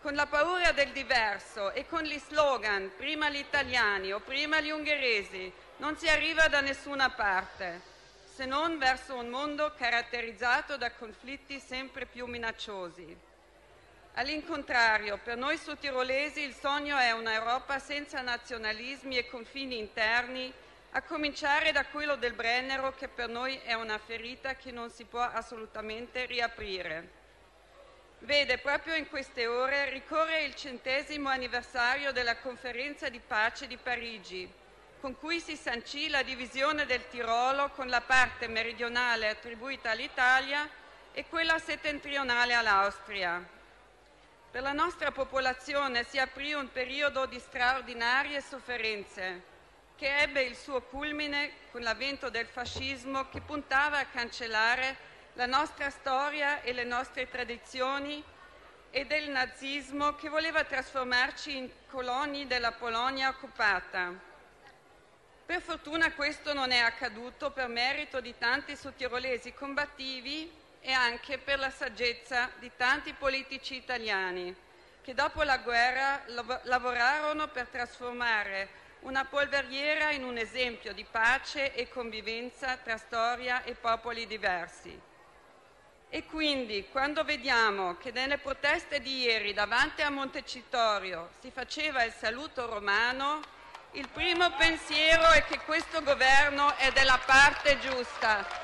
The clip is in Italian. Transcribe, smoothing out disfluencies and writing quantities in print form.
Con la paura del diverso e con gli slogan «prima gli italiani» o «prima gli ungheresi» non si arriva da nessuna parte, se non verso un mondo caratterizzato da conflitti sempre più minacciosi. All'incontrario, per noi sudtirolesi il sogno è un'Europa senza nazionalismi e confini interni, a cominciare da quello del Brennero, che per noi è una ferita che non si può assolutamente riaprire. Vede, proprio in queste ore ricorre il 100° anniversario della Conferenza di pace di Parigi, con cui si sancì la divisione del Tirolo con la parte meridionale attribuita all'Italia e quella settentrionale all'Austria. Per la nostra popolazione si aprì un periodo di straordinarie sofferenze, che ebbe il suo culmine con l'avvento del fascismo, che puntava a cancellare la nostra storia e le nostre tradizioni, e del nazismo, che voleva trasformarci in coloni della Polonia occupata. Per fortuna questo non è accaduto per merito di tanti sudtirolesi combattivi e anche per la saggezza di tanti politici italiani che dopo la guerra lavorarono per trasformare una polveriera in un esempio di pace e convivenza tra storia e popoli diversi. E quindi, quando vediamo che nelle proteste di ieri davanti a Montecitorio si faceva il saluto romano, il primo pensiero è che questo governo è dalla parte giusta